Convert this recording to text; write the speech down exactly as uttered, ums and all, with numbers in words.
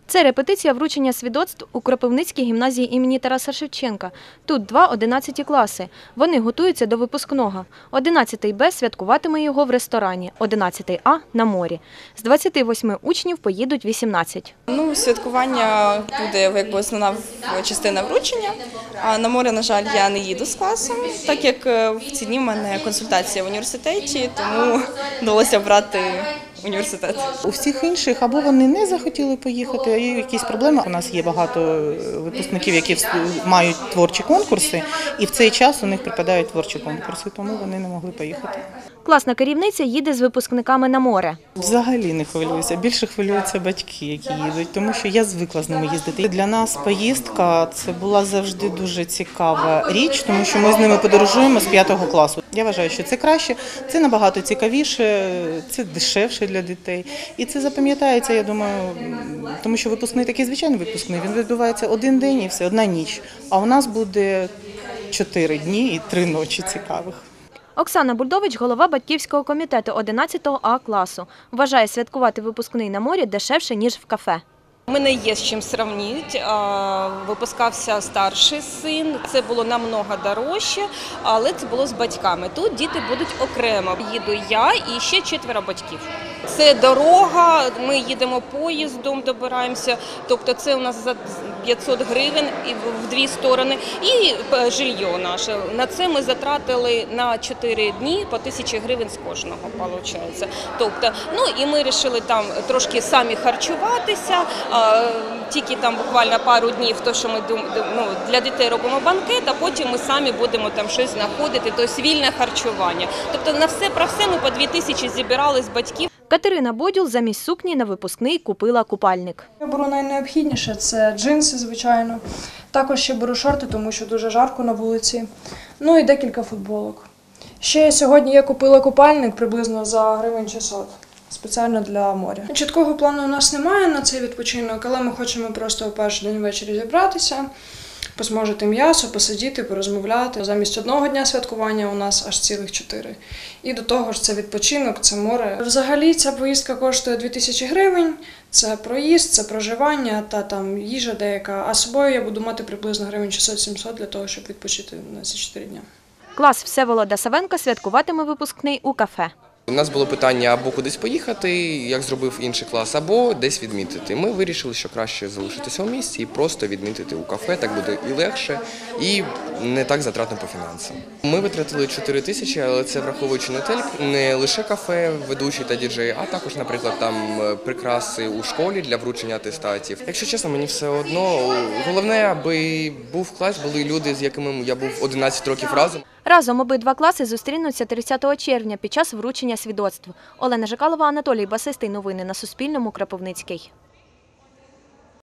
Це репетиція вручення свідоцтв у Кропивницькій гімназії імені Тараса Шевченка. Тут два одинадцяті класи. Вони готуються до випускного. одинадцятий Б святкуватиме його в ресторані, одинадцятий А – на морі. З двадцяти восьми учнів поїдуть вісімнадцять. Ну, святкування буде якби основна частина вручення. А на море, на жаль, я не їду з класом, так як в ці дні в мене консультація в університеті, тому вдалося брати університет. У всіх інших або вони не захотіли поїхати, а є якісь проблеми. У нас є багато випускників, які мають творчі конкурси, і в цей час у них припадають творчі конкурси, тому вони не могли поїхати. Класна керівниця їде з випускниками на море. Взагалі не хвилююся. Більше хвилюються батьки, які їдуть, тому що я звикла з ними їздити. Для нас поїздка – це була завжди дуже цікава річ, тому що ми з ними подорожуємо з п'ятого класу. Я вважаю, що це краще, це набагато цікавіше, це дешевше для дітей. І це запам'ятається, я думаю, тому що випускний такий звичайний випускний, він відбувається один день і все, одна ніч. А у нас буде чотири дні і три ночі цікавих. Оксана Бульдович – голова батьківського комітету одинадцятого А класу. Вважає, святкувати випускний на морі дешевше, ніж в кафе. У мене є з чим сравнити. Випускався старший син, це було намного дорожче, але це було з батьками. Тут діти будуть окремо. Їду я і ще четверо батьків. Це дорога, ми їдемо поїздом, добираємося, тобто це у нас за п'ятсот гривень в дві сторони. І жилье наше. На це ми затратили на чотири дні по тисячі гривень з кожного, виходить. Тобто, ну і ми вирішили там трошки самі харчуватися, тільки там буквально пару днів, то що ми ну, для дітей робимо банкет, а потім ми самі будемо там щось знаходити, тобто вільне харчування. Тобто на все про все ми по дві тисячі зібрали з батьків. Катерина Бодюл замість сукні на випускний купила купальник. Я беру найнеобхідніше – це джинси, звичайно. Також ще беру шорти, тому що дуже жарко на вулиці. Ну і декілька футболок. Ще сьогодні я купила купальник приблизно за гривень шістсот. Спеціально для моря. Чіткого плану у нас немає на цей відпочинок, але ми хочемо просто у перший день ввечері зібратися, посмажити м'ясо, посидіти, порозмовляти. Замість одного дня святкування у нас аж цілих чотири. І до того ж це відпочинок, це море. Взагалі ця поїздка коштує дві тисячі гривень, це проїзд, це проживання та там їжа деяка. А з собою я буду мати приблизно гривень шістсот-сімсот для того, щоб відпочити на ці чотири дні. Клас Всеволода Савенка святкуватиме випускний у кафе. У нас було питання або кудись поїхати, як зробив інший клас, або десь відмітити. Ми вирішили, що краще залишитися у місті і просто відмітити у кафе, так буде і легше, і не так затратно по фінансам. Ми витратили чотири тисячі, але це враховуючи не тільки не лише кафе, ведучий та діджеї, а також, наприклад, там прикраси у школі для вручення атестатів. Якщо чесно, мені все одно. Головне, аби був клас, були люди, з якими я був одинадцять років разом. Разом обидва класи зустрінуться тридцятого червня під час вручення свідоцтв. Олена Жикалова, Анатолій Басистий. Новини на Суспільному. Кропивницький.